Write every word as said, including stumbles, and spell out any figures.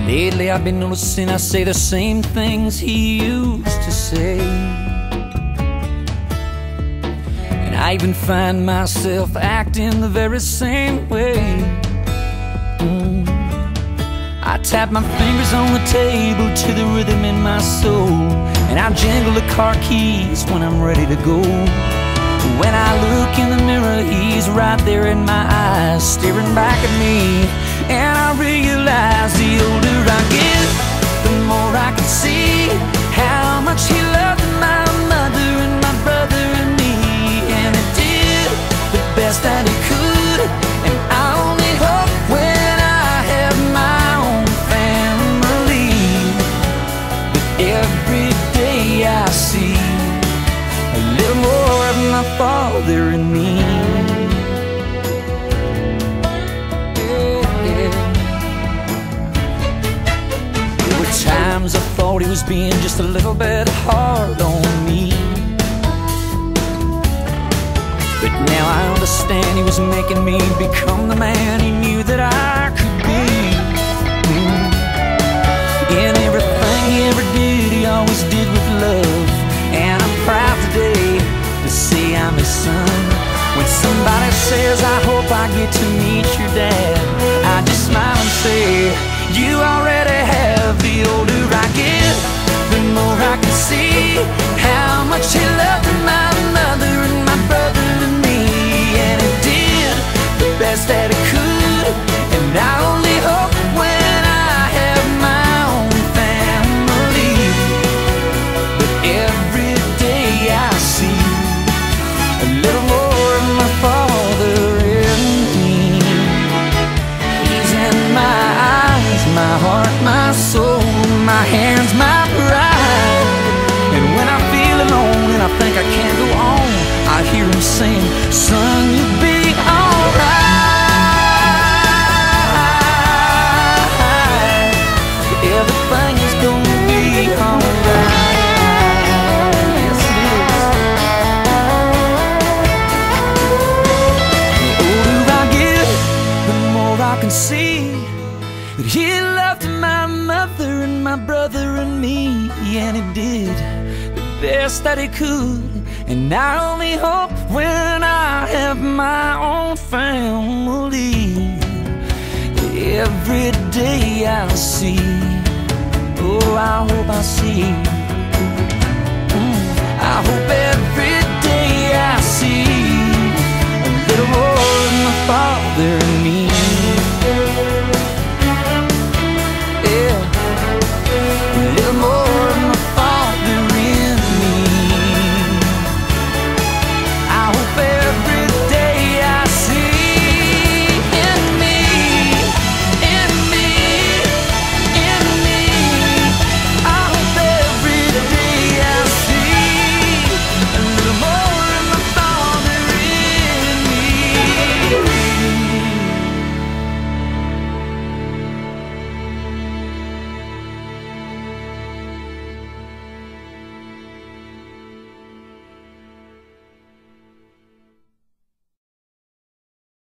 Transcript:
Lately I've been noticing I say the same things he used to say, and I even find myself acting the very same way. mm. I tap my fingers on the table to the rhythm in my soul, and I jingle the car keys when I'm ready to go. When I look in the mirror, he's right there in my eyes, staring back at me. And I realize the older I get, the more I can see how much he loved my mother and my brother and me. And he did the best that he could, and I only hope when I have my own family that every day I see a little more of my father and me. Times I thought he was being just a little bit hard on me, but now I understand he was making me become the man he knew that I could be. mm. In everything he ever did, he always did with love, and I'm proud today to say I'm his son. When somebody says, I hope I get to meet your dad, I just smile and say, you already have. The older I get, the more I can see how much he loved my mother and my brother and me. And he did the best that he could, and I only hope when I have my own family that every day I see a little more of my father in me. He's in my eyes, my heart, my soul, my hands, my pride. And when I feel alone and I think I can't go on, I hear him sing, son, you'll be alright. Everything is gonna be alright. Yes, it is. The older I get, the more I can see that he loved my mother and my brother and me, and he did the best that he could. And I only hope when I have my own family, every day I'll see, oh, I hope I see, mm, I hope every day I see a little more of my father and me.